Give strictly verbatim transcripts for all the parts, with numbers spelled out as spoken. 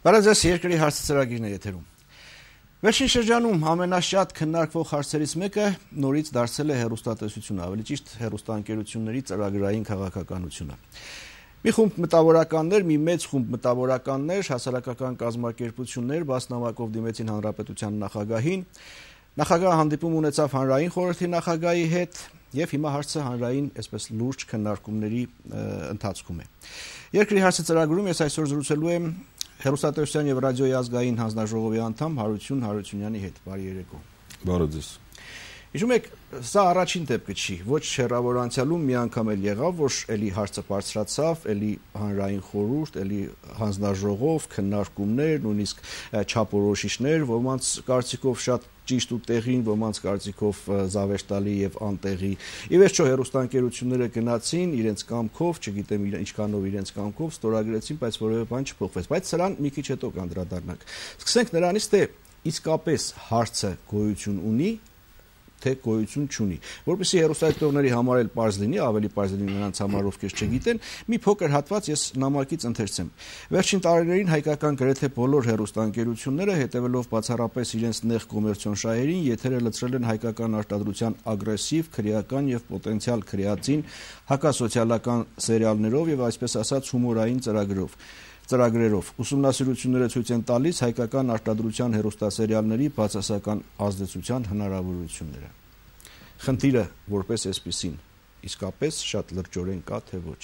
Բարեձեզ երկրի հարցը ծրագիրն է եթերում։ Վերջին շրջանում ամենաշատ քննարկվող հարցերից մեկը նորից դարձել է հեռուստատեսությունը, ավելի ճիշտ հեռուստաընկերությունների ծրագրային քաղաքականությունը։ Մի խումբ մտավորականներ, մի մեծ խումբ մտավորականներ, հասարակական կազմակերպություններ բաց նամակով դիմեցին Հանրապետության նախագահին, նախագահը հանդիպում ունեցավ հանրային խորհրդի նախագահի հետ եւ հիմա հարցը հանրային այսպես լուրջ քննարկումների ընթացքում է։ Երկրի հարցը ծրագրում ես այսօր զրուցելու եմ Հեռուստատեսության եւ ռադիոյի ազգային հանձնաժողովի անդամ Հարություն Հարությունյանի հետ։ Բարի երեկո։ Բարի ձեզ։ Հիշում եք, սա առաջին դեպքը չի, ոչ հեռավոր անցյալում մի անգամ էլ եղավ, որ էլի հարցը բարձրացավ, էլի հանրային խորհուրդ, էլի հանձնաժողով, քննարկումներ, նույնիսկ չափորոշիչներ, ոմանց կարծիքով շատ ճիշտ ու տեղին, ոմանց կարծիքով զավեշտալի եւ անտեղի։ Ի վերջո հեռուստաընկերությունները գնացին իրենց կամքով, չգիտեմ ինչքանով իրենց կամքով ստորագրեցին, բայց որևէ բան չփոխվեց։ Բայց սրան մի քիչ հետո կանդրադառնանք։ Սկսենք նրանից, թե իսկապես հարցը գոյություն ունի, թե գոյություն չունի։ Որպեսզի հեռուստադիտողների համար էլ պարզ լինի, ավելի պարզ լինի նրանց համար, ովքեր չգիտեն, մի փոքր հատված ես նամակից ընթերցեմ։ Վերջին տարիներին հայկական գրեթե բոլոր հեռուստաընկերությունները, հետևելով բացառապես իրենց նեղ կոմերցիոն շահերին, եթերը լցրել են հայկական արտադրության ագրեսիվ, քրեական եւ պոտենցիալ քրեածին հակասոցիալական սերիալներով եւ այսպես ասած հումորային ծրագրերով։ Ծրագրերով ուսումնասիրությունները ցույց են տալիս հայկական արտադրության հեռուստասերիալների բացասական ազդեցության հնարավորությունները։ Խնդիրը որպես այսպեսին իսկապես շատ լրջորեն կա թե ոչ։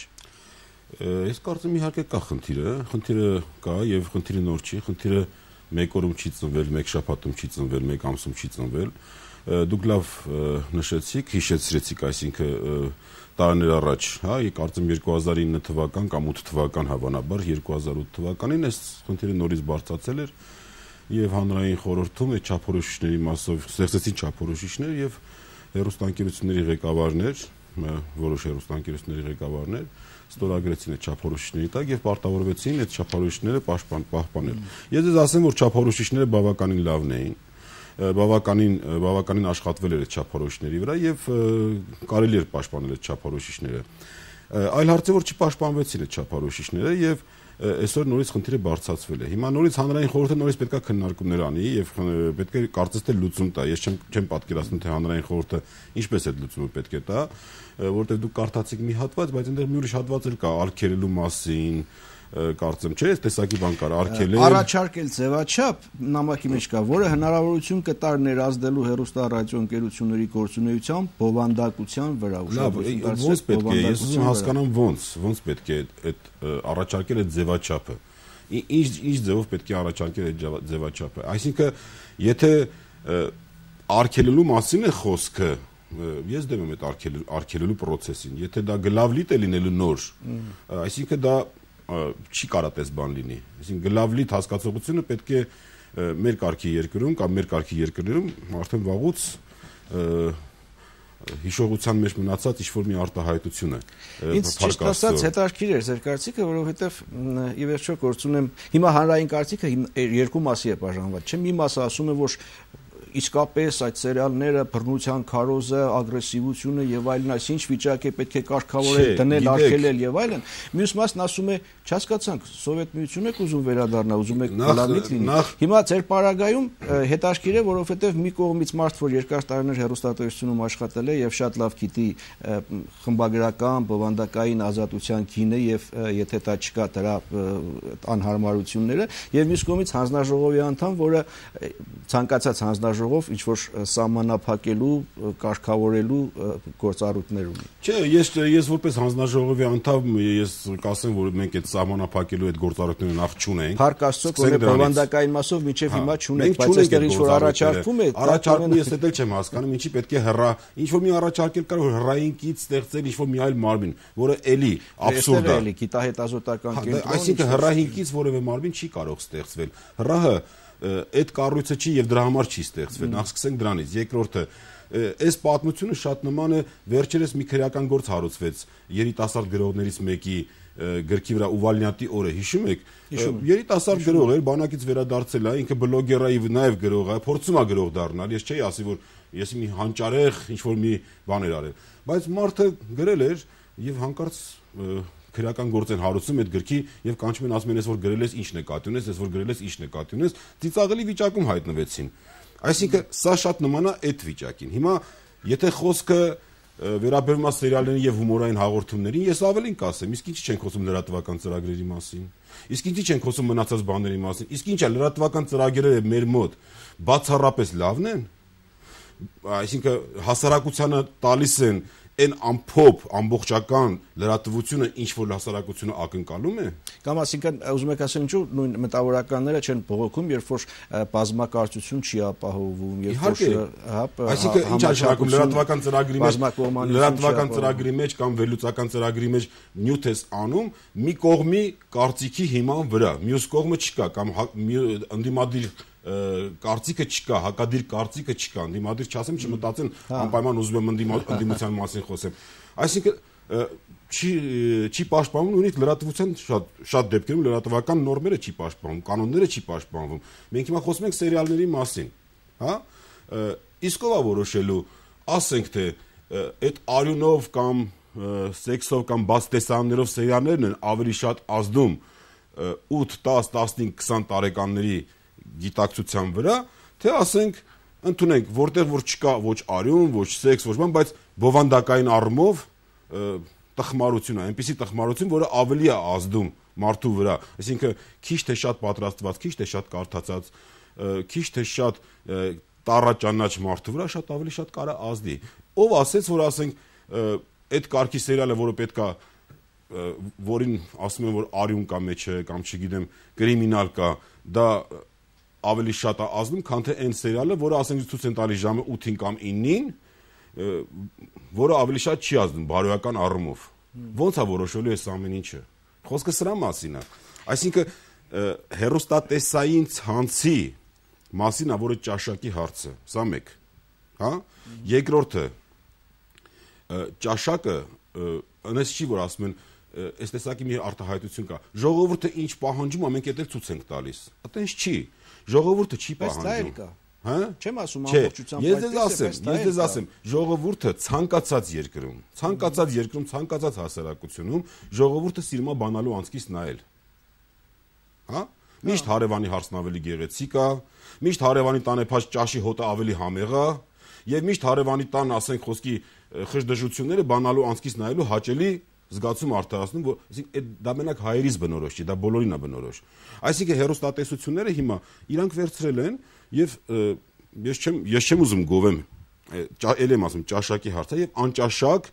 Ես կարծում իհարկե կա խնդիրը, խնդիրը կա եւ խնդիրը նոր չի, խնդիրը մեկ օրում չի ծնվել, մեկ շաբաթում չի ծնվել, մեկ ամսում չի ծնվել։ Դուք լավ նշեցիք, հիշեցրեցիք, այսինքն տարիներ առաջ, հա, կարծեմ երկու հազար ինը թվական կամ ութ թվական հավանաբար երկու հազար ութ թվականին այս խնդիրը նորից բարձրացել էր եւ հանրային խորհրդում այդ չափորոշիչների մասով ստեղծեցին չափորոշիչներ եւ հեռուստաընկերությունների ղեկավարներ, որոշ հեռուստաընկերությունների ղեկավարներ ստորագրեցին այդ չափորոշիչների տակ եւ պարտավորվեցին այդ չափորոշիչները պաշտպան պահպանել։ Ես դες ասեմ, որ չափորոշիչները բավականին լավն էին, բավականին բավականին աշխատվել էր այդ չափորոշիչների վրա եւ կարելի էր պաշտպանել այդ չափորոշիչները։ Այլ հարց է, որ չպաշտպանվեցին այդ չափորոշիչները եւ այսօր նորից խնդիրը բարձրացվել է։ Հիմա նորից հանրային խորհուրդը նորից պետք է քննարկումներ անի եւ պետք է կարծես թե լուծում տա։ Ես չեմ չեմ պատկերացնում, թե հանրային խորհուրդը ինչպես այդ լուծումը պետք է տա, որովհետեւ դուք կարդացիք մի հատված, բայց այնտեղ մի ուրիշ հատված էլ կա արգելելու մասին, կարծեմ չէ, այս տեսակի բան կար արգելել։ Առաջարկել ձևաչափ նամակի մեջ կա, որը հնարավորություն կտար ներազդելու հեռուստա ռադիոընկերությունների գործունեության բովանդակության վրա։ Լավ, ո՞նց պետք է, ես ուզում հասկանամ ո՞նց, ո՞նց պետք է այդ առաջարկել այդ ձևաչափը։ Ինչ ինչ ձևով պետք է առաջարկել այդ ձևաչափը։ Այսինքն, եթե արգելելու մասին է խոսքը, ես դեմ եմ այդ արգելելու process-ին։ Եթե դա գլավլիտ է լինելու նոր, այսինքն դա չի կարա տես բան լինի։ Այսինքն գլավլիտ հասկացողությունը պետք է մեր կարգի երկրում կամ մեր կարգի երկրներում արդեն վաղուց հիշողության մեջ մնացած ինչ-որ մի արտահայտություն է։ Ինձ ճիշտ ասած հետաքրքիր էր ձեր կարծիքը, որովհետև ի վերջո գործում եմ հիմա հանրային կարծիքը երկու մասի է բաժանված, չէ՞։ Մի մասը ասում է, որ իսկապես այդ սերիալները, բռնության քարոզը, ագրեսիվությունը եւ այլն, այսինչ վիճակ է պետք է կարգավորել, դնել, արգելել եւ այլն։ Մյուս մասն ասում է, չհասկացանք, Սովետ միությունն եք ուզում վերադառնալ, ուզում եք գլավլիտ լինի։ Հիմա ձեր պարագայում հետաքրքիր է, որովհետեւ մի կողմից մարդ, որ երկար տարիներ հեռուստատեսությունում աշխատել է եւ շատ լավ գիտի խմբագրական, բովանդակային ազատության գինը եւ եթե դա չկա դրա անհարմարությունները, եւ մյուս կողմից հանձնաժողովի անդամ, որը ցանկացած հանձնաժողով ինչ որ սահմանափակելու, կարգավորելու գործառույթներ ունի։ Չէ, ես ես որպես հանձնաժողովի անդամ ես կասեմ, որ մենք այդ սահմանափակելու այդ գործառույթները նախ չունենք։ Փառք Աստծո, որ բովանդակային մասով միջև հիմա չունենք, բայց այստեղ ինչ որ առաջարկվում է, առաջարկում ես էլ չեմ հասկանում, ինչի պետք է հեռա, ինչ որ մի առաջարկել կար, որ հեռային կից ստեղծել ինչ որ մի այլ մարմին, որը էլի աբսուրդ է։ Էլի գիտահետազոտական կենտրոն։ Այսինքն հեռային կից որևէ մարմին չի կարող ստեղծվել։ Հեռահը այդ կառույցը չի եւ դրա համար չի ստեղծվել։ Նախ սկսենք դրանից։ Երկրորդը, այս պատմությունը շատ նման է, վերջերս մի քրեական գործ հարուցվեց երիտասարդ գրողներից մեկի գրքի վրա Ուվալնյատի օրը, հիշում եք։ Երիտասարդ գրող էր, բանակից վերադարձել է, ինքը բլոգեր է եւ նաեւ գրող է, փորձում է գրող դառնալ։ Ես չէի ասի, որ ես մի հանճարեղ ինչ որ մի բան էր արել, բայց մարդը գրել էր եւ հանկարծ քրեական գործ են հարուցում այդ գրքի եւ կանչում են ասում են ես որ գրել ես ինչ նկատի ունես, ես որ գրել ես ինչ նկատի ունես, ծիծաղելի վիճակում հայտնվեցին։ Այսինքն սա շատ նման է այդ վիճակին։ Հիմա եթե խոսքը վերաբերում է սերիալներին եւ հումորային հաղորդումներին, ես ավելին կասեմ, իսկ ինչի չենք խոսում լրատվական ծրագրերի մասին, իսկ ինչի չենք խոսում մնացած բաների մասին, իսկ ինչա լրատվական ծրագրերը մեր մոտ բացառապես լավն են, այսինքն հասարակությանը տալիս են այն ամփոփ ամբողջական լրատվությունը ինչ որ հասարակությունը ակնկալում է, կամ ասինքն ուզում եք ասել ինչու նույն մտավորականները չեն բողոքում, երբ որ բազմակարծություն չի ապահովում, երբ որ այսինքն ինչ աշխատում լրատվական ծրագրի մեջ լրատվական ծրագրի մեջ կամ վերլուծական ծրագրի մեջ նյութ ես անում մի կողմի կարծիքի հիման վրա, մյուս կողմը չկա կամ ընդդիմադիր կարծիքը չկա, հակադիր կարծիքը չկա, ընդդիմադիր չասեմ, չմտածեն անպայման ուզում եմ ընդդիմության մասին խոսեմ։ Այսինքն չի չի պաշտպանում նույնիսկ լրատվության շատ շատ դեպքերում լրատվական նորմերը չի պաշտպանում, կանոնները չի պաշտպանվում։ Մենք հիմա խոսում ենք սերիալների մասին, հա? Իսկ ով է որոշելու, ասենք թե այդ արյունով կամ սեքսով կամ բաց տեսարաններով սերիալներն են ավելի շատ ազդում ութ, տաս, տասնհինգ, քսան տարեկանների գիտակցության վրա, թե ասենք ընդունենք, որտեղ որ չկա ոչ արյուն, ոչ սեքս, ոչ բան, բայց բովանդակային առումով տխմարություն է, այնպիսի տխմարություն, որը ավելի է ազդում մարդու վրա, այսինքն քիչ թե շատ պատրաստված, քիչ թե շատ կարդացած, քիչ թե շատ տառաճանաչ մարդու վրա շատ ավելի շատ կարա ազդի։ Ով ասեց, որ ասենք այդ կարգի սերիալը, որը պետքա որին ասում են որ արյուն կա մեջը կամ չգիտեմ կրիմինալ կա, դա ավելի շատ է ազդում, քան թե այն սերիալը, որը ասենք ցույց են տալիս ժամը ութին կամ իննին, որը ավելի շատ չի ազդում բարոյական առումով։ Ոնց է որոշելու այս ամեն ինչը։ Խոսքը սրա մասին է։ Այսինքն հեռուստատեսային ցանցի մասին է, որը ճաշակի հարցը, սա մեկ, հա։ Երկրորդը ճաշակը այնպես չի, որ ասում են այս տեսակի մի արտահայտություն կա։ Ժողովուրդը ինչ պահանջում է, մենք դա ցույց ենք տալիս։ Այդպես չի։ Ժողովուրդը չի պահանջում։ Հա? Չեմ ասում ամբողջությամբ, ես դες ասեմ, ես դες ասեմ, ժողովուրդը ցանկացած երկրում, ցանկացած երկրում, ցանկացած հասարակությունում ժողովուրդը սիրում է բանալու անցքից նայել։ Հա? Միշտ հարևանի հարցն ավելի գեղեցիկ է, միշտ հարևանի տանեփած ճաշի հոտը ավելի համեղ է, եւ միշտ հարևանի տան, ասենք, խոսքի խժդժությունները բանալու անցքից նայելու հաճելի զգացում արտահայտում, որ այսինքն դա մենակ հայերից բնորոշ չի, դա բոլորին է բնորոշ։ Այսինքն հեռուստատեսությունները հիմա իրանք վերցրել են եւ ես չեմ ես չեմ ուզում գովեմ, ել եմ ասում ճաշակի հարցը եւ անճաշակ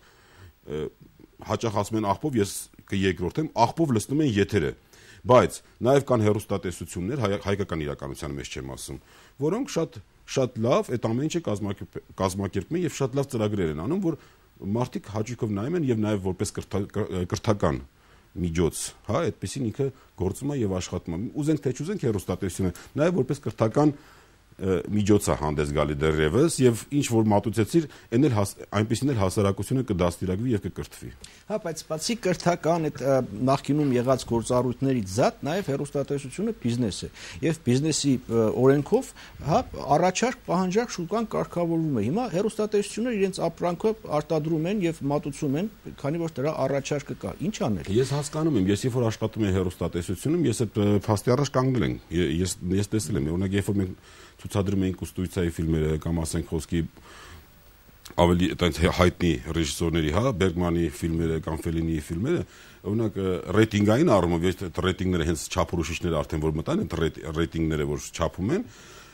հաճախ ասում են աղբով, ես կերկրորդեմ, աղբով լցնում են եթերը, բայց նաեւ կան հեռուստատեսություններ, հայկական իրականության մեջ չեմ ասում, որոնք շատ շատ լավ այդ ամեն ինչը կազմակերպում են եւ շատ լավ ծրագրեր են անում, որ մարդիկ հաճույքով նայում են եւ նաեւ որպես կրթական միջոց, հա, այդպեսին ինքը գործում է եւ աշխատում է։ Ուզենք թե չուզենք հեռուստատեսությունը նաեւ որպես կրթական միջոց է հանդես գալի դեռևս եւ ինչ որ մատուցեցիր, այն էլ այնպեսին էլ հասարակությունը կդաստիարակվի եւ կկրթվի։ Հա, բայց բացի կրթական այդ նախկինում եղած գործառույթներից զատ նաեւ հեռուստատեսությունը բիզնես է եւ բիզնեսի օրենքով, հա, առաջարկ պահանջարկ շուկան կարգավորվում է։ Հիմա հեռուստատեսությունները իրենց ապրանքը արտադրում են եւ մատուցում են, քանի որ դրա առաջարկը կա։ Ինչ անել։ Ես հասկանում եմ, ես երբ որ աշխատում եմ հեռուստատեսությունում, ես այդ փաստի առաջ կանգնել եմ։ Ես ես տեսել եմ, օրինակ երբ որ մենք ցուցադրում էինք Կուստույցայի ֆիլմերը կամ ասենք խոսքի ավելի այդպես հայտնի ռեժիսորների, հա, Բերգմանի ֆիլմերը կամ Ֆելինիի ֆիլմերը, օրինակ ռեյտինգային առումով, ես այդ ռեյտինգները հենց չափորոշիչները արդեն որ մտան, այդ ռեյտինգները որ չափում են,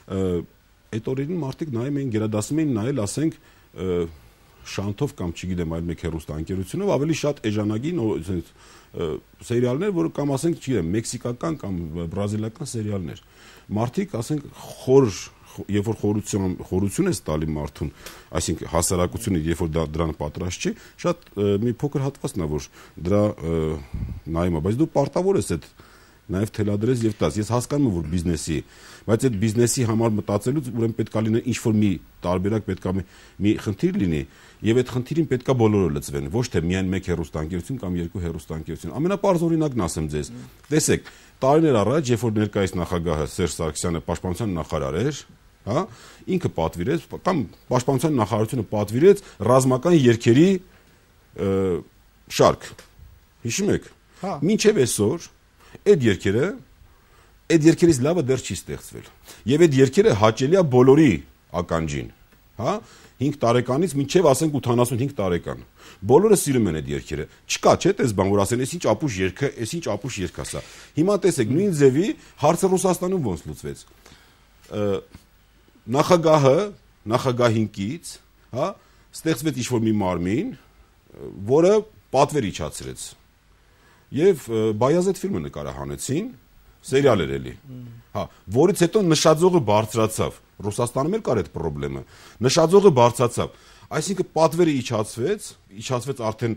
այդ օրերին մարդիկ նայում էին, գերադասում էին նայել, ասենք շանթով կամ չգիտեմ այլ մեկ հեռուստաընկերությունով ավելի շատ էժանագին սերիալներ, որ կամ ասենք չգիտեմ մեքսիկական կամ բրազիլական սերիալներ։ Մարդիկ, ասենք, խոր, երբ որ խորություն խորություն ես տալի մարդուն, այսինքն հասարակությունը, երբ որ դա դրան պատրաստ չի, շատ մի փոքր հատվածն է, որ դրա նայում է, բայց դու պարտավոր ես այդ նաև թելադրես եւ տաս։ Ես հասկանում եմ, որ բիզնեսի, բայց այդ բիզնեսի համար մտածելուց ուրեմն պետքա լինի ինչ-որ մի տարբերակ, պետքա մի խնդիր լինի, եւ այդ խնդիրին պետքա բոլորը լծվեն, ոչ թե միայն մեկ հեռուստաընկերություն կամ երկու հեռուստաընկերություն։ Ամենապարզ օրինակն ասեմ ձեզ։ Տեսեք, տարիներ առաջ, երբ որ ներկայիս նախագահը Սերժ Սարգսյանը պաշտպանության նախարար էր, հա, ինքը պատվիրեց կամ պաշտպանության նախարարությունը պատվիրեց ռազմական երգերի շարք։ Հիշում եք։ Մինչև այսօր այդ երկերը այդ երկերից լավը դեռ չի ստեղծվել։ Եվ այդ երկերը հաճելի է բոլորի ականջին, հա, հինգ տարեկանից մինչև ասենք ութանասունհինգ տարեկան։ Բոլորը սիրում են այդ երկերը։ Չկա, չէ՞, տես բան, որ ասեն, «Էս ինչ ապուշ երգը, էս ինչ ապուշ երգ է սա»։ Հիմա տեսեք, նույն ձևի հարցը Ռուսաստանում ոնց լուծվեց։ Նախագահը, նախագահինքից, հա, ստեղծվեց ինչ-որ մի մարմին, որը պատվեր իջացրեց։ Եվ Բայազեդ ֆիլմը նկարահանեցին, սերիալ էր էլի։ Հա, որից հետո նշաձողը բարձրացավ։ Ռուսաստանում էլ կար այդ խնդրումը։ Նշաձողը բարձրացավ։ Այսինքն պատվերը իջացվեց, իջացվեց արդեն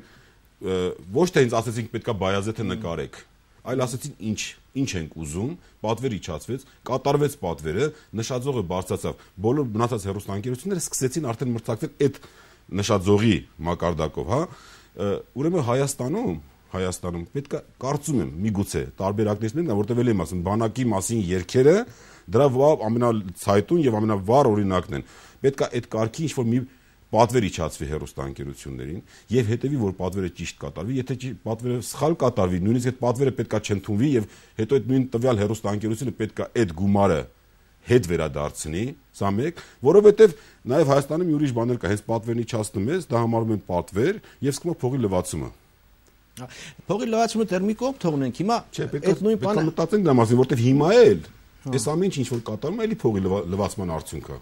ոչ թե ինձ ասեցինք պետքա Բայազեդը նկարեք, այլ ասեցին ինչ, ինչ ենք ուզում, պատվեր իջացվեց, կատարվեց պատվերը, նշաձողը բարձրացավ։ Բոլոր մնացած հեռուստաընկերությունները սկսեցին արդեն մրցակցել այդ նշաձողի մակարդակով, հա։ Ուրեմն Հայաստանում Հայաստանում պետք է կարծում եմ միգուցե տարբերակներ լինեն, որտեղ էլ եմ ասում, բանակի մասին երգերը դրա ամենացայտուն եւ ամենավառ օրինակն են։ Պետք է այդ կարգի ինչ-որ մի պատվեր իջացվի հեռուստաընկերություններին եւ հետեւի, որ պատվերը ճիշտ կատարվի, եթե պատվերը սխալ կատարվի, նույնիսկ այդ պատվերը պետք է չընդունվի եւ հետո այդ նույն տվյալ հեռուստաընկերությունը պետք է այդ գումարը հետ վերադարձնի, սա մեկ, որովհետեւ նաեւ Հայաստանում մի ուրիշ բան էլ կա, հենց պատվերն իջացնում ես, դա համարվում են պատվեր եւ սկսում է փողի լվացումը։ Փողի լվացումը դեռ մի կողմ թողնենք, հիմա այդ նույն բանը մտածենք դրա մասին, որտեվ հիմա էլ այս ամեն ինչ ինչ որ կատարում է, էլի փողի լվացման արդյունք է։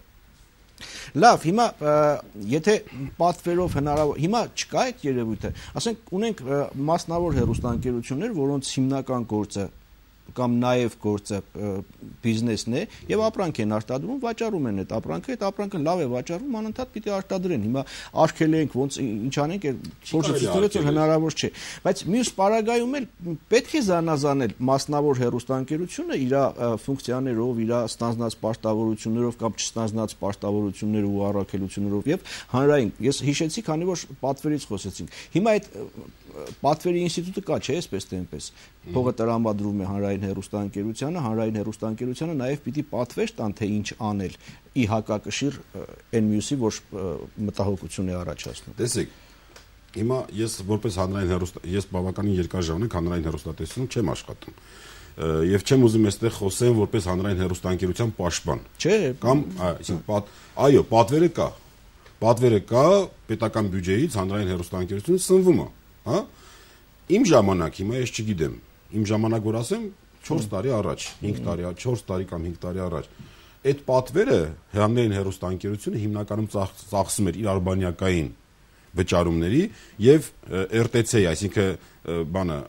Լավ, հիմա եթե պատվերով հնարավոր, հիմա չկա այդ երևույթը, ասենք ունենք մասնավոր հեռուստաընկերություններ, որոնց հիմնական գործը կամ նաև գործը բիզնեսն է եւ ապրանք են արտադրում, վաճառում են այդ ապրանքը, այդ ապրանքը լավ է վաճառում, անընդհատ պիտի արտադրեն։ Հիմա արգելենք, ոնց ինչ անենք, փորձը ցույց որ հնարավոր չէ։ Բայց մյուս պարագայում էլ պետք է զանազանել մասնավոր հեռուստաընկերությունը իր ֆունկցիաներով, իր ստանձնած պարտավորություններով կամ չստանձնած պարտավորություններով ու առաքելություններով եւ հանրային։ Ես հիշեցի, քանի որ պատվերից խոսեցինք։ Հիմա այդ պատվերի ինստիտուտը կա, չէ՞, այսպես թե այնպես։ Փողը տրամադրվում է հանրային հեռուստաընկերությանը, հանրային հեռուստաընկերությանը նաև պիտի պատվեր տան, թե ինչ անել ի հակակշիռ այն մյուսի, որ մտահոգություն է առաջացնում։ Տեսեք, հիմա ես որպես հանրային հեռուստա, ես բավականին երկար ժամանակ հանրային հեռուստատեսությունում չեմ աշխատում։ Եվ չեմ ուզում այստեղ խոսեմ որպես հանրային հեռուստաընկերության պաշտպան։ Չէ, կամ այսինքն այո, պատվերը կա։ Պատվերը կա, պետական բյուջեից հանրային հեռուստաընկերությունը սնվում է, հա։ Իմ ժամանակ, հիմա ես չգիտեմ, իմ ժամանակ որ ասեմ չորս տարի առաջ, հինգ տարի, չորս տարի կամ հինգ տարի առաջ, այդ պատվերը հանրային հեռուստաընկերությունը հիմնականում ծախսում էր իր արբանյակային վճարումների եւ эр տե ցի-ի, այսինքն բանը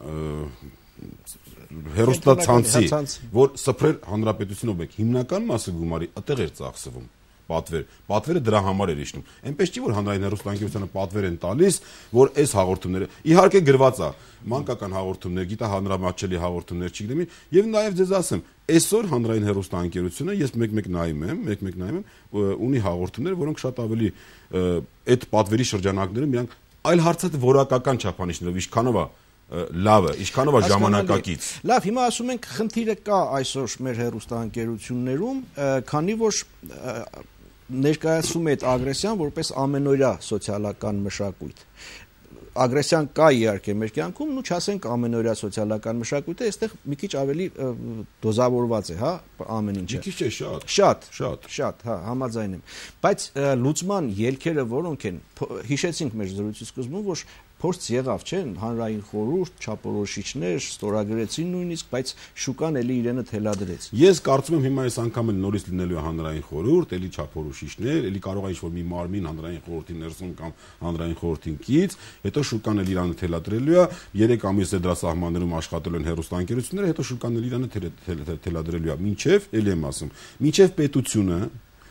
հեռուստացանցի, որ սփռեր հանրապետությունով մեկ հիմնական մասը գումարի այդտեղ էր ծախսվում պատվեր։ Պատվերը դրա համար էր իջնում։ Այնպես չի որ հանրային հեռուստաընկերությանը պատվեր են տալիս, որ այս հաղորդումները իհարկե գրված է, մանկական հաղորդումներ, գիտահանրամատչելի հաղորդումներ, չգիտեմ, եւ նաեւ ձեզ ասեմ, այսօր հանրային հեռուստաընկերությունը ես մեկ-մեկ նայում եմ, մեկ-մեկ նայում եմ, ունի հաղորդումներ, որոնք շատ ավելի այդ պատվերի շրջանակներում միայն այլ հարցը որակական չափանիշներով ինչքանով է լավը, ինչքանով է ժամանակակից։ Լավ, հիմա ասում ենք խնդիրը կա այսօր մեր հեռուստաընկերություններում, քանի որ ներկայացում է այդ ագրեսիան որպես ամենօրյա սոցիալական մշակույթ։ Ագրեսիան կա իհարկե մեր կյանքում, ու չասենք ամենօրյա սոցիալական մշակույթը, այստեղ մի քիչ ավելի դոզավորված է, հա, ամեն ինչը։ Մի քիչ է շատ։ Շատ, շատ, շատ, հա, համաձայն եմ։ Բայց լուծման ելքերը որոնք են, հիշեցինք մեր զրույցի սկզբում, որ փորձ եղավ, չէ՞, հանրային խորհուրդ, չափորոշիչներ, ստորագրեցին նույնիսկ, բայց շուկան էլի իրենը թելադրեց։ Ես կարծում եմ հիմա այս անգամ էլ նորից լինելու է հանրային խորհուրդ, էլի չափորոշիչներ, էլի կարող է ինչ-որ մի մարմին հանրային խորհրդի ներսում կամ հանրային խորհրդին կից, հետո շուկան էլ իրանը թելադրելու է, երեք ամիս է դրա սահմաններում աշխատելու են հեռուստաընկերությունները, հետո շուկան էլ իրանը թելադրելու է, մինչև, էլի եմ ասում, մինչև պետությունը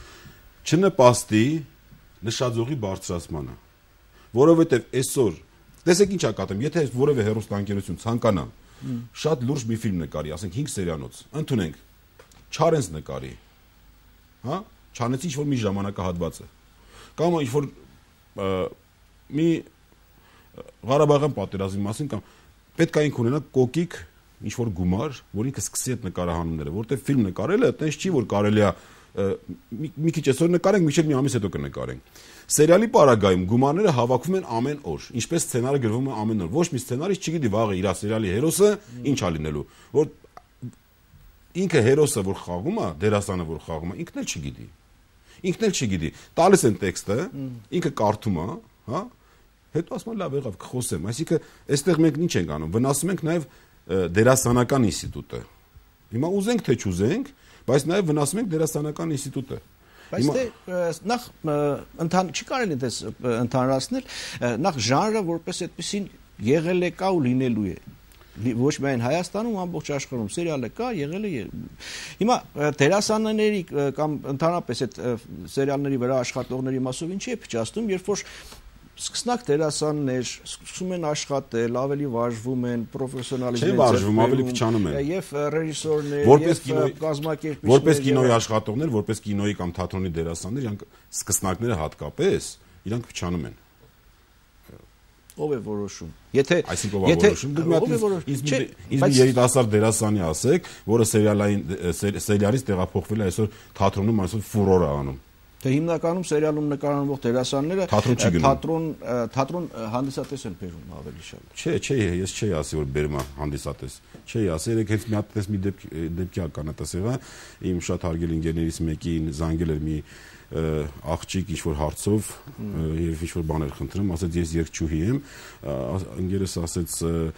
չնպաստի նշաձողի բարձրացմանը, որովհետև այսօր տեսեք ինչ ակատեմ, եթե որևէ հեռուստաընկերություն ցանկանա շատ լուրջ մի ֆիլմ նկարի, ասենք հինգ սերիանոց, ընդունենք, Չարենս նկարի, հա, Չարենցի ինչ-որ մի ժամանակահատվածը, կամ ինչ-որ մի Ղարաբաղյան պատերազմի մասին, կամ պետք է ինք ունենա կոկիկ ինչ-որ գումար, որ ինքը սկսի այդ նկարահանումները, որտեղ ֆիլմ նկարելը այդպես չի, որ կարելի է մի քիչ այսօր նկարենք, մինչև մի ամիս հետո կնկարենք։ Սերիալի պարագայում գումարները հավաքում են ամեն օր, ինչպես սցենարը գրվում է ամեն օր։ Ոչ մի սցենարիստ չգիտի վաղը իր սերիալի հերոսը ինչ ա լինելու, որ ինքը հերոսը որ խաղում է, դերասանը որ խաղում է, ինքն էլ չգիտի։ Ինքն էլ չգիտի։ Տալիս են տեքստը, ինքը կարդում է, հա, հետո ասում է լավ եղավ կխոսեմ։ Այսինքն, այստեղ մենք ինչ ենք անում, վնասում ենք նաև դերասանական ինստիտուտը։ Հիմա ուզենք թե չուզենք, բայց նաև վնասում ենք դերասանական ինստիտուտը։ Բայց դե նախ ընթան չի կարելի դες ընդհանրացնել, նախ ժանրը որպես այդպեսին եղել է կա ու լինելու է։ Ոչ միայն Հայաստանում, ամբողջ աշխարհում սերիալը կա, եղել է։ Հիմա դերասանների կամ ընդհանրապես այդ սերիալների վրա աշխատողների մասով ինչի է փչացնում, երբ որ սկսնակ դերասաններ սկսում են աշխատել, ավելի վարժվում են, պրոֆեսիոնալիզմ են վարժվում, ավելի փչանում են։ Եվ ռեժիսորներ, եւ կազմակերպիչներ, որպես կինոյի աշխատողներ, որպես կինոյի կամ թատրոնի դերասաններ, իրանք սկսնակները հատկապես, իրանք փչանում են։ Ով է որոշում։ Եթե այսինքն ով է որոշում, դուք մի հատ ինձ երիտասարդ դերասանի ասեք, որը սերիալային սերիալից տեղափոխվել է այսօր թատրոնում, այսօր ֆուրոր է անում։ Թե հիմնականում սերիալում նկարահանվող դերասանները թատրոն թատրոն հանդիսատես են բերում ավելի շատ։ Չէ, չէ, ես չէի ասի որ բերում է հանդիսատես։ Չէի ասի, երեք հենց մի հատ տես մի դեպք դեպքի ականատես եղա, իմ շատ հարգելի ընկերներից մեկին զանգել էր մի աղջիկ ինչ որ հարցով եւ ինչ որ բաներ խնդրում, ասաց ես երգչուհի եմ, ընկերս ասաց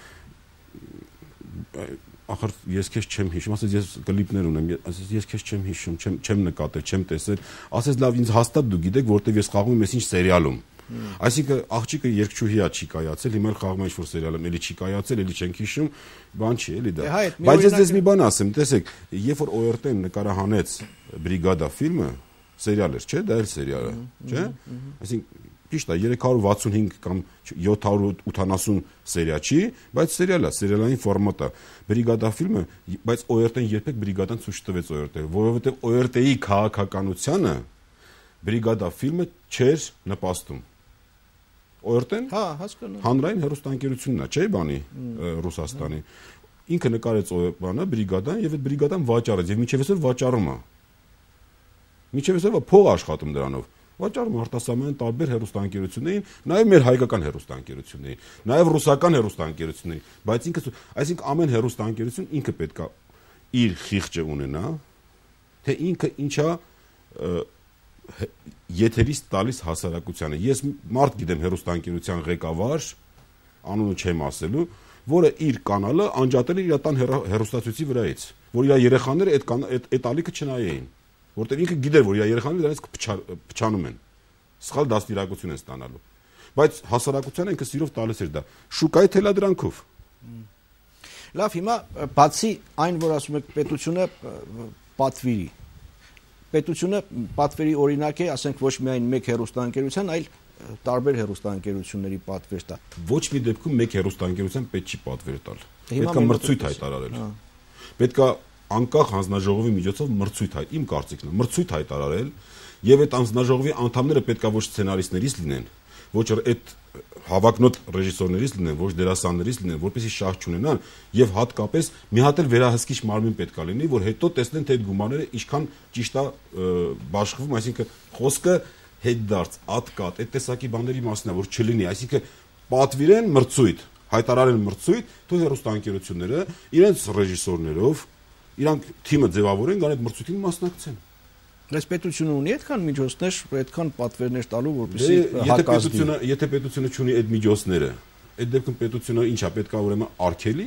ախր ես քեզ չեմ հիշում, ասես ես կլիպներ ունեմ, ասես ես քեզ չեմ հիշում, չեմ չեմ նկատել, չեմ տեսել, ասես լավ ինձ հաստատ դու գիտեք, որտեվ ես խաղում եմ այսինչ սերիալում։ Այսինքն աղջիկը երգչուհի է չի կայացել, հիմա խաղում է ինչ որ սերիալում, էլի չի կայացել, էլի չենք հիշում, բան չի, էլի դա։ Բայց ես դες մի բան ասեմ, տեսեք, երբ որ O R T-ն նկարահանեց Բրիգադա ֆիլմը, սերիալ էր, չէ՞, դա էլ սերիալ է, չէ՞։ Այսինքն ճիշտ է, երեք հարյուր վաթսունհինգ կամ յոթ հարյուր ութանասուն սերիա չի, բայց սերիալ է, սերիալային ֆորմատ է։ Բրիգադա ֆիլմը, բայց O R T-ն երբեք Բրիգադան ցույց տվեց O R T-ը, որովհետև O R T-ի քաղաքականությանը Բրիգադա ֆիլմը չէր նպաստում։ O R T-ն հա, հասկանում։ Հանրային հեռուստաընկերությունն է, չէ՞ բանի Ռուսաստանի։ Ինքը նկարեց բանը Բրիգադան եւ այդ Բրիգադան վաճառեց եւ միջև այսօր վաճառում է։ Միջև այսօր փող աշխատում դրանով։ Վաճառում արտասահմանյան տարբեր հեռուստաընկերություններին, նաև մեր հայկական հեռուստաընկերություններին, նաև ռուսական հեռուստաընկերություններին, բայց ինքը, այսինքն ամեն հեռուստաընկերություն ինքը պետք է իր խիղճը ունենա, թե ինքը ինչա եթերից տալիս հասարակությանը։ Ես մարդ գիտեմ հեռուստաընկերության ղեկավար, անունը չեմ ասելու, որը իր կանալը անջատել է իր տան հեռուստացույցի վրայից, որ իր երեխաները այդ այդ ալիքը չնայեին։ Որտեղ ինքը գիտեր, որ իր երեխաները դրանից փչանում են։ Սխալ դաստիարակություն են ստանալու։ Բայց հասարակությանը ինքը սիրով տալիս էր դա։ Շուկայի թելադրանքով։ Լավ, հիմա բացի այն, որ ասում եք պետությունը պատվիրի։ Պետությունը պատվերի օրինակ է, ասենք ոչ միայն մեկ հեռուստաընկերության, այլ տարբեր հեռուստաընկերությունների պատվեր տա։ Ոչ մի դեպքում մեկ հեռուստաընկերության պետք չի պատվեր տալ։ Պետք է մրցույթ հայտարարել։ Պետք է անկախ հանձնաժողովի միջոցով մրցույթ հայտ, իմ կարծիքն է, մրցույթ հայտարարել եւ այդ հանձնաժողովի անդամները պետքա ոչ սցենարիստներից լինեն, ոչ այդ հավակնոտ ռեժիսորներից լինեն, ոչ դերասաններից լինեն, որպեսզի շահ չունենան եւ հատկապես մի հատ էլ վերահսկիչ մարմին պետքա լինի, որ հետո տեսնեն թե այդ գումարները ինչքան ճիշտ է բաշխվում, այսինքն խոսքը հետդարձ, ատկատ, այդ տեսակի բաների մասին է, որ չլինի, այսինքն պատվիրեն մրցույթ, հայտարարեն մրցույթ, թող հեռուստաընկերությունները իրենց ռեժիսորներով իրանք թիմը ձևավորեն, գան այդ մրցույթին մասնակցեն։ Այս պետությունը ունի այդքան միջոցներ, այդքան պատվերներ տալու, որպեսզի հակազդի։ Եթե պետությունը չունի այդ միջոցները, այդ դեպքում պետությունը ինչ է, պետք է ուրեմն արգելի։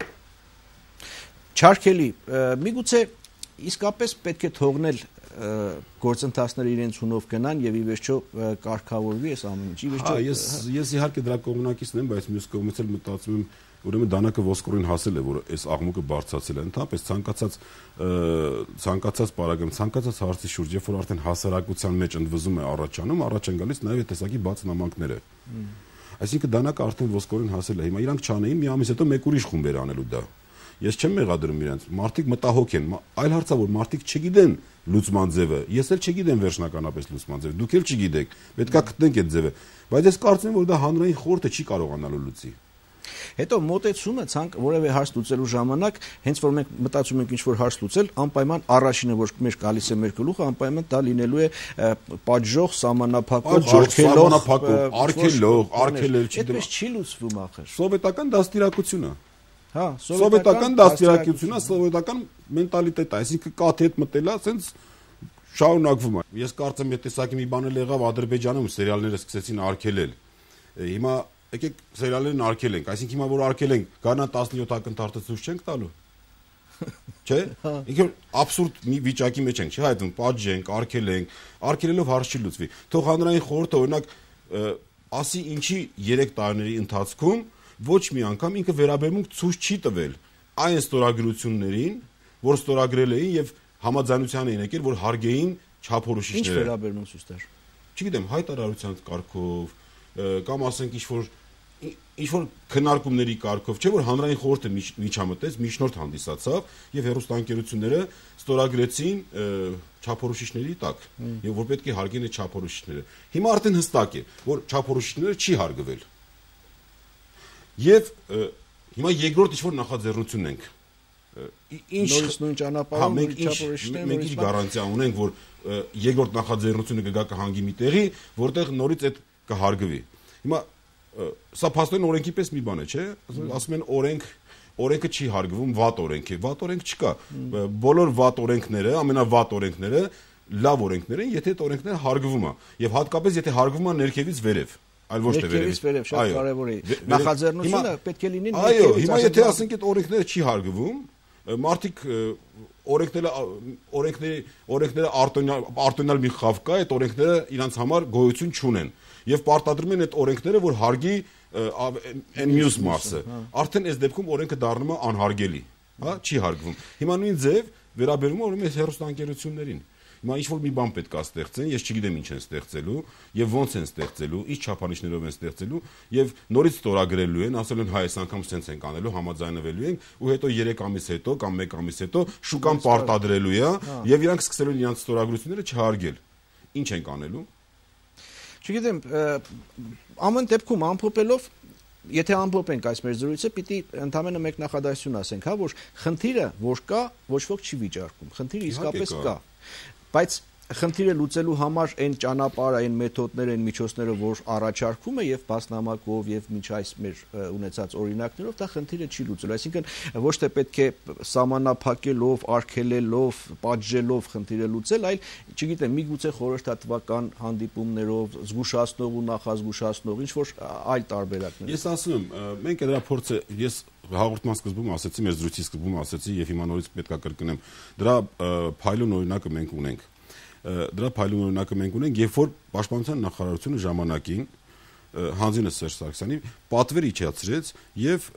Չարգելի, միգուցե իսկապես պետք է թողնել գործընթացները իրենց հունով գնան եւ ի վերջո կարգավորվի այս ամեն ինչ։ Ի վերջո ես ես իհարկե դրա կողմնակիցն եմ, բայց մյուս կողմից էլ մտածում եմ, ուրեմն դանակը ոսկորին հասել է, որ այս աղմուկը բարձրացել է, ընդհանրապես ցանկացած ցանկացած պարագայում, ցանկացած հարցի շուրջ, երբ որ արդեն հասարակության մեջ ընդվզում է առաջանում, առաջ են գալիս նաև այդ տեսակի բաց նամակները։ Այսինքն դանակը արդեն ոսկորին հասել է։ Հիմա իրանք չանեին, մի ամիս հետո մեկ ուրիշ խումբ էր անելու դա։ Ես չեմ մեղադրում իրենց։ Մարդիկ մտահոգ են, այլ հարց է որ մարդիկ չգիտեն լուծման ձևը։ Ես էլ չգիտեմ վերջնականապես լուծման ձևը։ Դուք էլ չգիտեք։ Պետքա գտնենք այդ ձևը։ Բայց ես կարծում եմ, որ դա հանրային խորհուրդը չի կարողանալու լուծի։ Հետո մոտեցումը ցանկ որևէ հարց լուծելու ժամանակ, հենց որ մենք մտածում ենք ինչ-որ հարց լուծել, անպայման առաջինը որ մեր գալիս է մեր գլուխը, անպայման դա լինելու է պատժող, սահմանափակող, արգելող, արգելող, արգելել չի դրա։ Այդպես չի լուծվում ախր։ Սովետական դաստիարակությունը։ Հա, սովետական դաստիարակությունը, սովետական մենտալիտետ է, այսինքն կաթի հետ մտելա, ասենց շարունակվում է։ Ես կարծեմ, եթե տեսակի մի բան էլ եղավ Ադրբեջանում, սերիալները սկսեցին արգելել։ Հիմա եկեք սերիալներն արգելենք, այսինքն հիմա որ արգելենք, գանա տասնյոթ ակնթարթը ցույց չենք տալու։ Չէ՞։ Ինքը абսուրդ մի վիճակի մեջ ենք, չի հայտնվում, պատժենք, արգելենք, արգելելով հարց չի լուծվի։ Թող հանրային խորհուրդը օրինակ ասի ինչի երեք տարիների ընթացքում ոչ մի անգամ ինքը վերաբերմունք ցույց չի տվել այն ստորագրություններին, որ ստորագրել էին եւ համաձայնության էին եկել, որ հարգեին չափորոշիչները։ Ինչ վերաբերմունք ցույց տար։ Չգիտեմ, հայտարարության կարգով կամ ասենք ինչ-որ ինչ-որ քննարկումների կարգով, չէ՞ որ հանրային խորհուրդը միջամտեց, միջնորդ հանդիսացավ եւ հեռուստաընկերությունները ստորագրեցին չափորոշիչների տակ եւ որ պետք է հարգեն այդ չափորոշիչները։ Հիմա արդեն հստակ է, որ չափորոշիչները չի հարգվել։ Եվ հիմա երկրորդ ինչ-որ նախաձեռնություն ենք։ Ինչ նորից նույն ճանապարհով չափորոշիչները մենք ինչ գարանտիա ունենք, որ երկրորդ նախաձեռնությունը կգա կհանգի մի տեղի, որտեղ նորից այդ կհարգվի։ Հիմա սա փաստորեն օրենքի պես մի բան է, չէ՞։ Ասում են օրենք, օրենքը չի հարգվում, վատ օրենք է։ Վատ օրենք չկա։ Բոլոր վատ օրենքները, ամենավատ օրենքները լավ օրենքներ են, եթե այդ օրենքները հարգվում է, եւ հատկապես եթե հարգվում է ներքևից վերև, այլ ոչ թե վերևից վերև, շատ կարևոր է։ Նախաձեռնությունը պետք է լինի ներքևից։ Այո, հիմա եթե ասենք այդ օրենքները չի հարգվում, մարդիկ օրենքները օրենքների օրենքները արտոնյալ մի խավ կա, այդ օրենքները իրանց համար գոյություն չունեն եւ պարտադրում են այդ օրենքները, որ հարգի այն մյուս մասը։ Արդեն այս դեպքում օրենքը դառնում է անհարգելի, հա, չի հարգվում։ Հիմա նույն ձև վերաբերում է ուրեմն հեռուստաընկերություններին։ Հիմա ինչ որ մի բան պետք է ստեղծեն, ես չգիտեմ ինչ են ստեղծելու եւ ոնց են ստեղծելու, ինչ չափանիշներով են ստեղծելու եւ նորից ստորագրելու են, ասել են հայ այս անգամ սենց ենք անելու, համաձայնվելու ենք ու հետո երեք ամիս հետո կամ մեկ ամիս հետո շուկան պարտադրելու է եւ իրանք սկսելու են իրանք ստորագրությունները չհարգել։ Ինչ ենք անելու։ Չգիտեմ, ամեն դեպքում ամփոփելով, եթե ամփոփենք այս մեր զրույցը, պիտի ընդամենը մեկ նախադասություն ասենք, հա, որ խնդիրը որ կա, ոչ ոք չի վիճարկում։ Խնդիրը իսկապես կա։ Բայց խնդիրը լուծելու համար այն ճանապարհը, այն մեթոդները, այն միջոցները, որ առաջարկում է եւ բացնամակով եւ մինչ այս մեր ունեցած օրինակներով, դա խնդիրը չի լուծելու։ Այսինքն ոչ թե պետք է սահմանափակելով, արգելելով, պատժելով խնդիրը լուծել, այլ, չգիտեմ, միգուցե խորհրդատվական հանդիպումներով, զգուշացնող ու նախազգուշացնող, ինչ որ այլ տարբերակներ։ Ես ասում եմ, մենք դրա փորձը ես հաղորդման սկզբում ասացի, մեր զրույցի սկզբում ասացի եւ հիմա նորից պետք է կրկնեմ։ Դրա փայլուն օրինակը մենք ունենք։ Դրա փայլուն օրինակը մենք ունենք, երբ որ Պաշտպանության նախարարությունը ժամանակին Հանձինը Սերժ Սարգսյանի պատվեր իջեցրեց եւ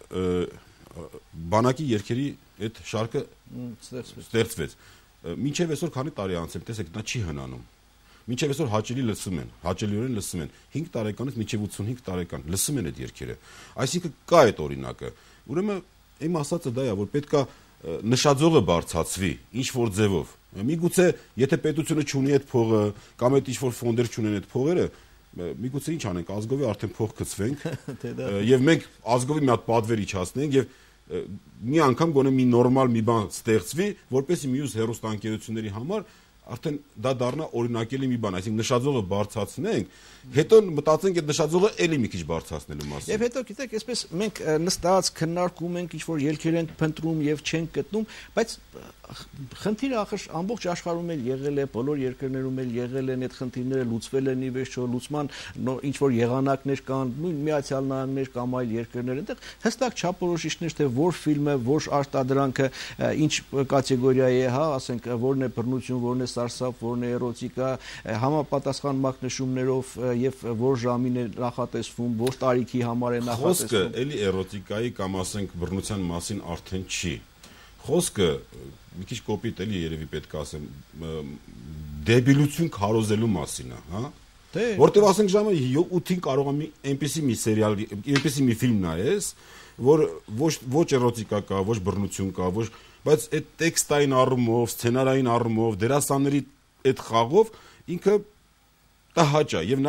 բանակի երկերի այդ շարքը ստեղծվեց։ Մինչեւ այսօր քանի տարի անցել, տեսեք, դա չի հնանում։ Մինչեւ այսօր հաճելի լսում են, հաճելիորեն լսում են։ հինգ տարեկանից մինչեւ ութսունհինգ տարեկան լսում են այդ երկերը։ Այսինքն կա այդ օրինակը։ Ուրեմն իմ ասածը դա է, որ պետքա նշաձողը բարձացվի ինչ որ ձևով։ Միգուցե եթե պետությունը չունի այդ փողը կամ այդ ինչ որ ֆոնդեր չունեն այդ փողերը, միգուցե ինչ անենք, ազգովի արդեն փող գցվենք եւ մենք ազգովի մի հատ պատվեր իջացնենք եւ մի անգամ գոնե մի նորմալ մի բան ստեղծվի, որպեսզի մյուս հեռուստաընկերությունների համար արդեն դա դառնա օրինակելի մի բան, այսինքն նշաձողը բարձրացնենք, հետո մտածենք այդ նշաձողը էլի մի քիչ բարձրացնելու մասին։ Եվ հետո գիտեք, այսպես մենք նստած քննարկում ենք, ինչ որ ելքեր ենք փնտրում եւ չենք գտնում, բայց խնդիրը ախր ամբողջ աշխարհում էլ եղել է, բոլոր երկրներում էլ եղել են այդ խնդիրները, լուծվել են ի վերջո, լուծման ինչ որ եղանակներ կան, նույն Միացյալ Նահանգներ կամ այլ երկրներ, այնտեղ հստակ չափորոշիչներ, թե որ ֆիլմը, որ արտադրանքը ինչ կատեգորիա է, հա, ասենք, որն է բռնություն, որն է սարսափ, որն է էրոտիկա, համապատասխան մակնշումներով եւ որ ժամին է նախատեսվում, որ տարիքի համար է նախատեսվում։ Խոսքը էլի էրոտիկայի կամ ասենք բռնության մասին արդեն չի։ Խոսքը մի քիչ կոպիտ էլի երևի պետք է ասեմ, դեբիլություն քարոզելու մասին է, հա։ Որտեղ ասենք ժամը ութին կարող է մի այնպեսի մի սերիալ, այնպեսի մի ֆիլմ նայես, որ ոչ ոչ էրոտիկա կա, ոչ բռնություն կա, ոչ, բայց այդ տեքստային առումով, սցենարային առումով, դերասանների այդ խաղով ինքը տհաճ է եւ նաեւ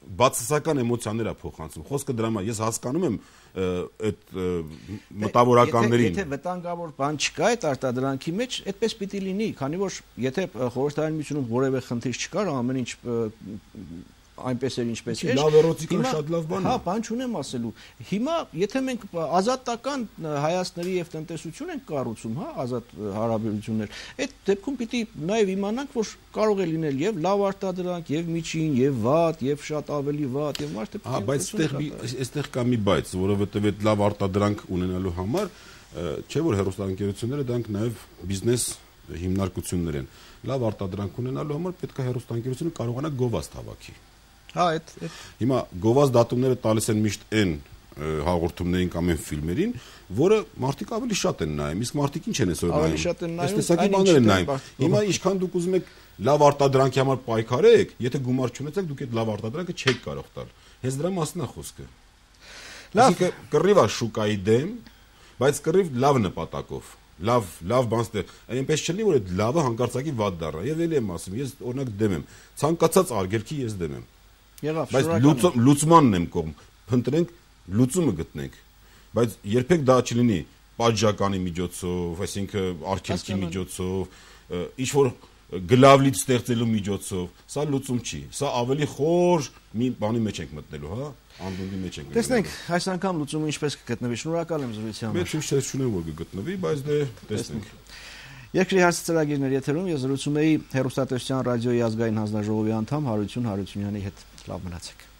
բացասական էմոցիաներ է փոխանցում։ Խոսքը դրա մասին ես հասկանում եմ այդ մտավորականներին։ Եթե վտանգավոր բան չկա այդ արտադրանքի մեջ, այդպես պիտի լինի, քանի որ եթե խորհրդային միությունում որևէ խնդիր չկար, ամեն ինչ այնպես էր ինչպես էր։ Լավ էրոտիկան շատ լավ բան է։ Հա, բան չունեմ ասելու։ Հիմա եթե մենք ազատական հայացքների եւ տնտեսություն ենք կառուցում, հա, ազատ հարաբերություններ, այդ դեպքում պիտի նաեւ իմանանք, որ կարող է լինել եւ լավ արտադրանք, եւ միջին, եւ վատ, եւ շատ ավելի վատ, եւ մարդը Հա, բայց այստեղ այստեղ կա մի բայց, որովհետեւ այդ լավ արտադրանք ունենալու համար չէ որ հեռուստաընկերությունները դրանք նաեւ բիզնես հիմնարկություններ են։ Լավ արտադրանք ունենալու համար պետք է հեռուստաընկերությունը կարողանա գովազդ հավաքի։ Հա, այդ Հիմա գովազդ դատումները տալիս են միշտ այն հաղորդումներին կամ այն ֆիլմերին, որը մարդիկ ավելի շատ են նայում, իսկ մարդիկ ինչ են այսօր նայում։ Ավելի շատ են նայում, տեսակի բաներ են նայում։ Հիմա ինչքան դուք ուզում եք լավ արտադրանքի համար պայքարեք, եթե գումար չունեցեք, դուք այդ լավ արտադրանքը չեք կարող տալ։ Հենց դրա մասն է խոսքը։ Լավ, կռիվ է շուկայի դեմ, բայց կռիվ լավ նպատակով։ Լավ, լավ բան ստե։ Այնպես չլինի, որ այդ լավը հանկարծակի վատ դառնա։ Եվ ելի եմ ասում, ես օրինակ դեմ եմ։ Ցանկացած արգելքի ես դեմ եմ։ Եղավ, բայց լուծմանն եմ կողմ, փնտրենք լուծումը գտնենք, բայց երբեք դա չլինի պատժականի միջոցով, այսինքն արգելքի միջոցով, ինչ որ գլավլից ստեղծելու միջոցով, սա լուծում չի, սա ավելի խոր մի բանի մեջ ենք մտնելու, հա, անդունդի մեջ ենք։ Տեսնենք, այս անգամ լուծումը ինչպես կգտնվի, շնորհակալ եմ զրույցի համար։ Մենք շուտ չունեմ որ կգտնվի, բայց դե տեսնենք։ Երկրի հարցը ծրագիրներ եթերում ես զրուցում էի հեռուստատեսության ռադիոյի ազգային հանձնաժողովի անդամ Հարություն Հարությունյանի հետ։ Լավ մնացեք։